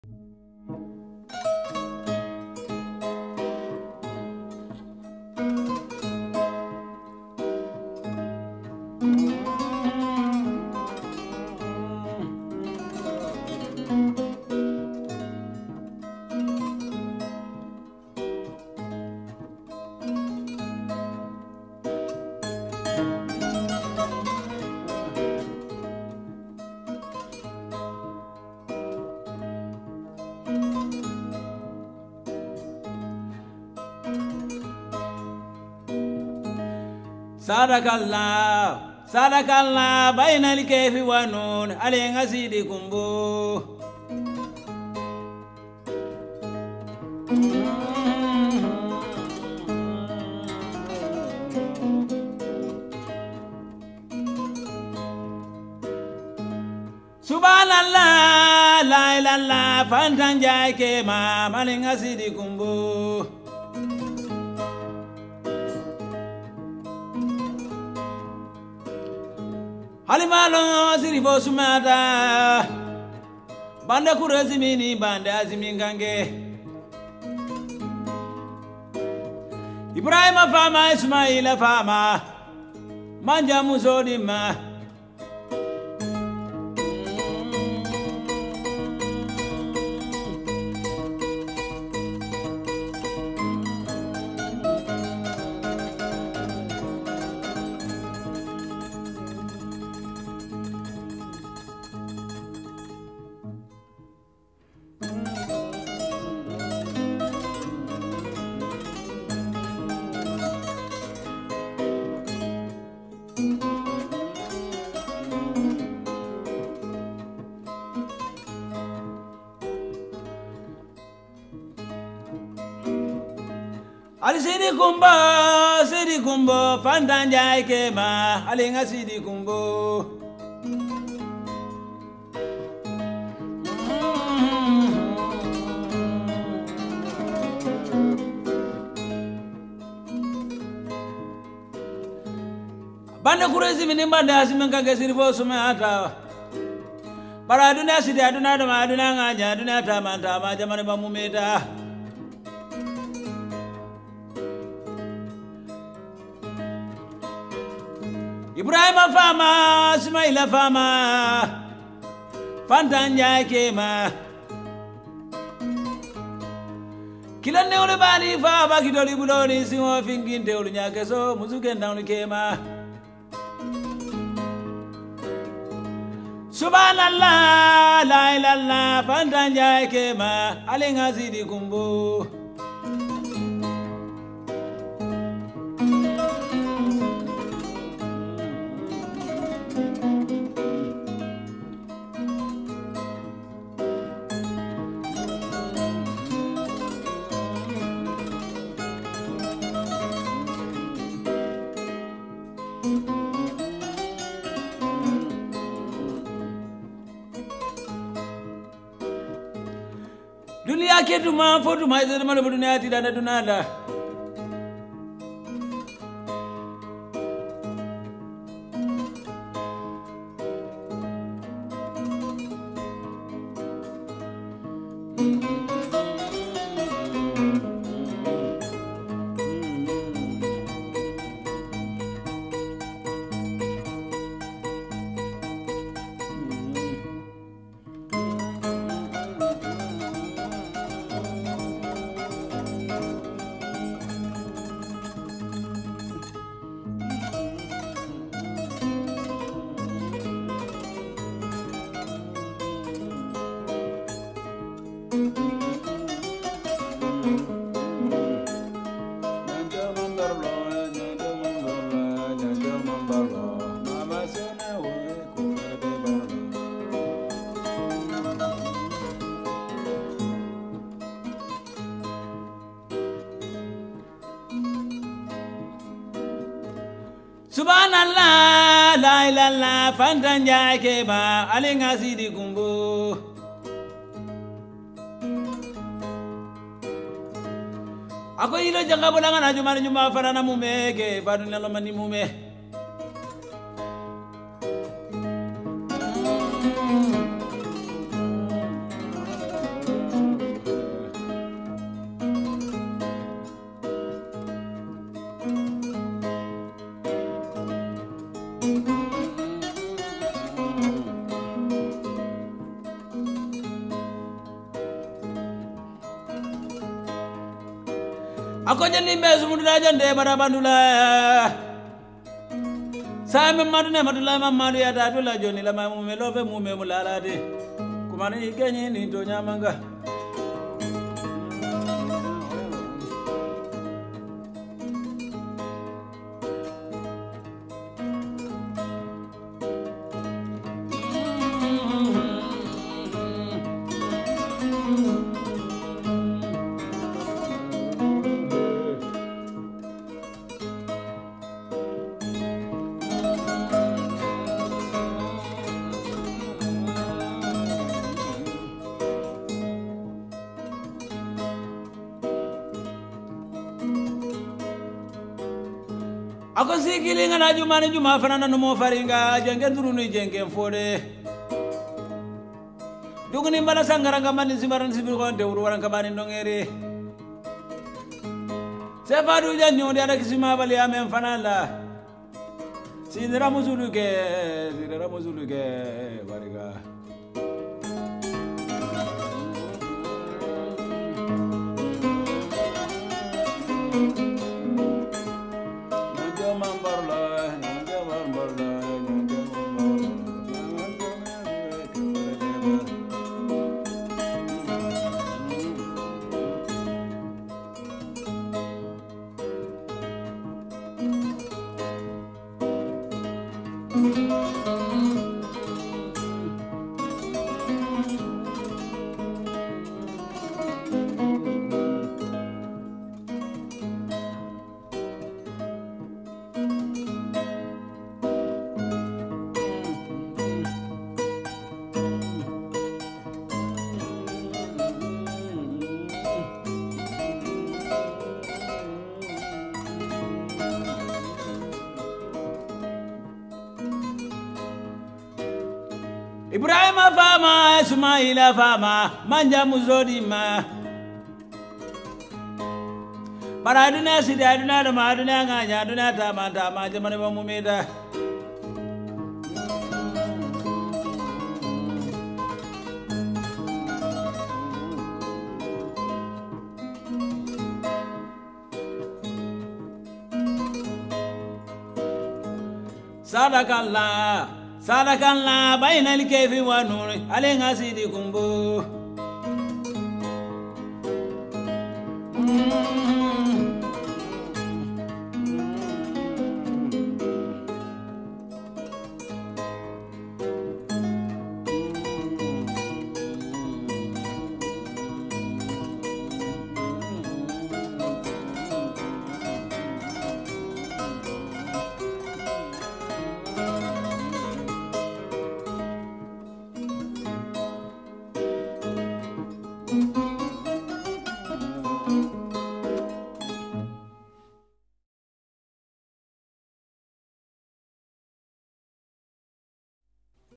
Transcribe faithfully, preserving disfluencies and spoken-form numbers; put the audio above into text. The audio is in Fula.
Sadakallah, Sadakallah, bainal kefi wa nun, alenga sidi kumbu. Subhanallah, la ilallah, fantanjai kema, alenga sidi kumbu. Halimalo sirifo sumata banda kurazimini banda azimingange Ibrahima fama Ismaila fama manja muzodima Ali sidi kumbo, sidi kumbo, fantanjai kema, alinga sidi kumbo. Banda kurezi mini banda asimenga gesiri fo sumata. Para aduna sidi aduna dama aduna nganya aduna tama tama jamane bamumeta. Ibrahima fama, Ismaila fama, fantanjai kema. Kila ne ole bali fa ba kidoli buloni singo finginte olu nyake so muzuke ndawni kema. Subhanallah, la ilallah, fantanjai kema, alenga sidi kumbu. Dunia ketu ma fotu ma izere ma dunia tidak ada dunada. Subhanallah, la ilallah, fantanjai kema, alenga sidi kumbu. Ako ilo janga bolangan ajuma nyuma farana mume ke baduna lomani mume. akoje ni bezu mudula jande bara bandula Sami madune madula mamadu ya dadula joni la mamume love mume mulalade kumani ikenyi ni to nyamanga Ako sikilinga na jumani juma fanana no mo faringa jenge durunu jenge fode duguni mbala sangaranga mani sibaran sibir ko de wuru waranga mani ndongere se fadu janyo de ada kisima bali amen fanala sinira muzuluke sinira muzuluke bariga Ibrahim fama, Ismaila fama, manja muzodi ma. Para dunia sidi dunia dama dunia nganya dunia tama tama jamane bamumeda. Sadakallah. Sadakallah baina likefi wa nuri alenga sidi kumbu